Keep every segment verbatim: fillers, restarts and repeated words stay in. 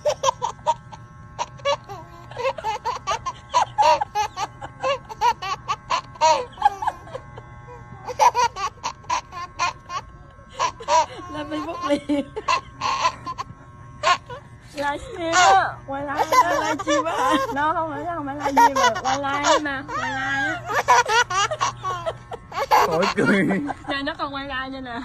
Là bị bốc liền. Livestream quay live đó, livestream á. Nó không phải không phải livestream mà quay live mà, quay live á. Ôi cười. Này nó còn quay live nữa nè.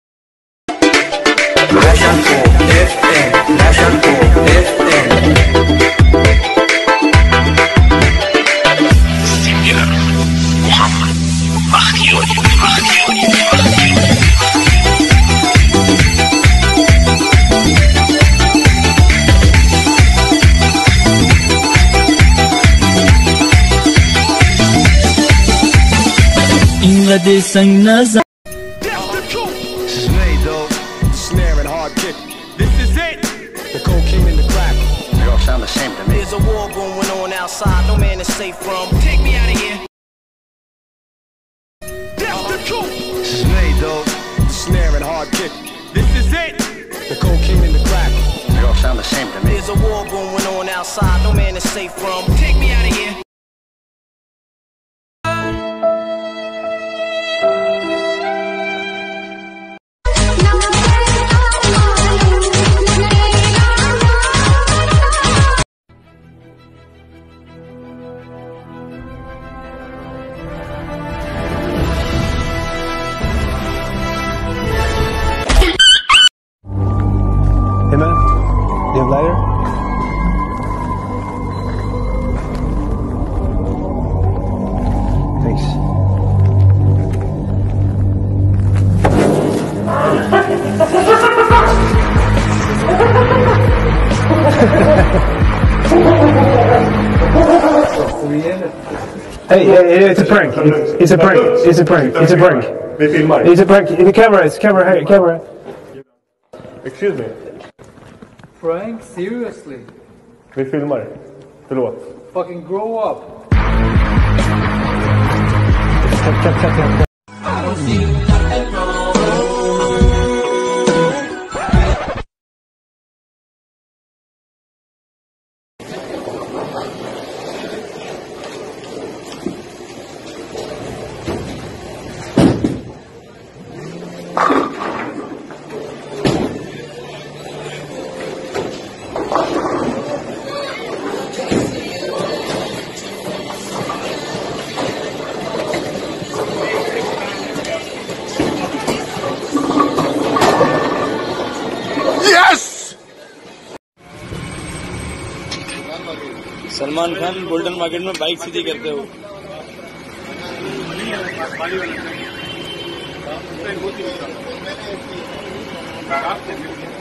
This is me, though. Snare and hard kick. This is it. The cocaine and the crack. They all sound the same to me. There's a war going on outside. No man is safe from. Take me out of here. That's the truth. This is me, though. Snare and hard kick. This is it. The cocaine and the crack. They all sound the same to me. There's a war going on outside. No man is safe from. Take me out of here. Hey man, you have lighter? Thanks. Hey, hey, it's a prank. It's a prank. It's a prank. It's a prank. It's a prank. The camera. It's camera. Hey, camera. Excuse me. Frank, seriously? Vi filmar. Förlåt. Fucking grow up. Cut, cut, cut, cut. Salman Khan golden market में bike सीधी करते हो।